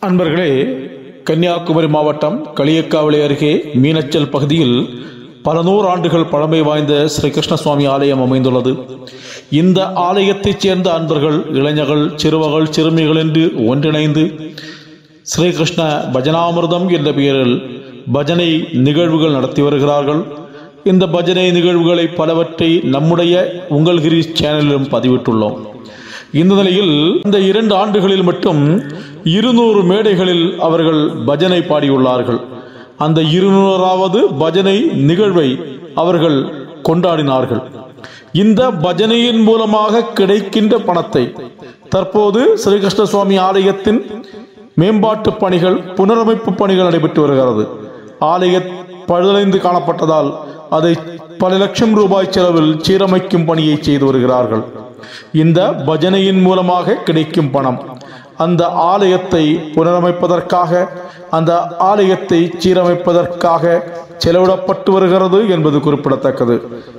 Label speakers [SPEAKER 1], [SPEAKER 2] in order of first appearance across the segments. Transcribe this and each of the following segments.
[SPEAKER 1] அன்பர்களே, கன்னியாகுமரி மாவட்டம் களியக்காவிளை அருகே மீனச்சல் பகுதியில் பல நூறு ஆண்டுகள் பழமை வாய்ந்த ஸ்ரீ கிருஷ்ணசுவாமி ஆலயம் அமைந்துள்ளது. இந்த ஆலயத்தைச் சேர்ந்த அன்பர்கள், இளைஞர்கள், சிறுவர்கள், சிறுமிகள் என்று ஒன்றிணைந்து ஸ்ரீகிருஷ்ண பஜனாமிர்தம் என்ற பெயரில் பஜனை நிகழ்வுகள் நடத்தி வருகிறார்கள். இந்த பஜனை நிகழ்வுகளை பலவற்றை நம்முடைய உங்கள் கிரீஷ் சேனலிலும் பதிவிட்டுள்ளோம். இந்த நிலையில் இந்த 2 ஆண்டுகளில் மட்டும் 200 மேடைகளில் அவர்கள் பஜனை பாடியுள்ளார்கள். அந்த 200வது பஜனை நிகழ்வை அவர்கள் கொண்டாடினார்கள். இந்த பஜனையின் மூலமாக கிடைக்கின்ற பணத்தை தற்போது ஸ்ரீகிருஷ்ணசுவாமி ஆலயத்தின் மேம்பாட்டு பணிகள், புனரமைப்பு பணிகள் நடைபெற்று வருகிறது. ஆலய பழுதடைந்து காணப்பட்டதால் அதை பல லட்சம் ரூபாய் செலவில் சீரமைக்கும் பணியை செய்து வருகிறார்கள். இந்த பஜனையின் மூலமாக கிடைக்கும் பணம் அந்த ஆலயத்தை புனரமைப்பதற்காக, அந்த ஆலயத்தை சீரமைப்பதற்காக செலவிடப்பட்டு வருகிறது என்பது குறிப்பிடத்தக்கது.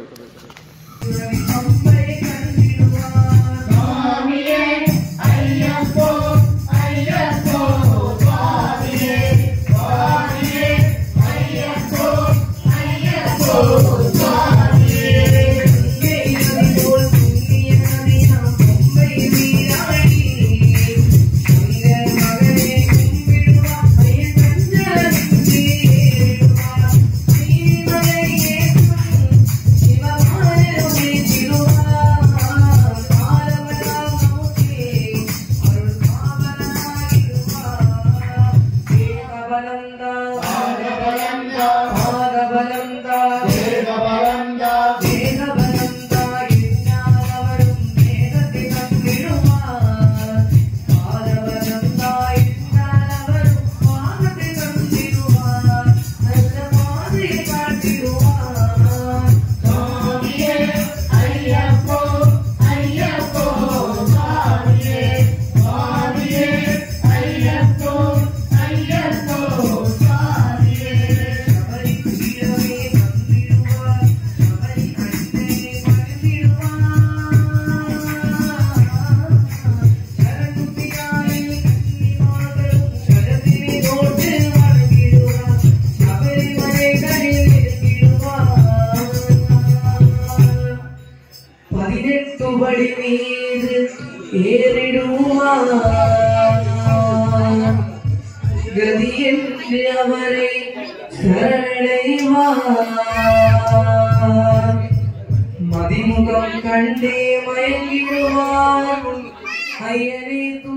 [SPEAKER 2] அவரை சரணைவார் மதிமுகம் கண்டே மயங்கிடுவார் ஐயனே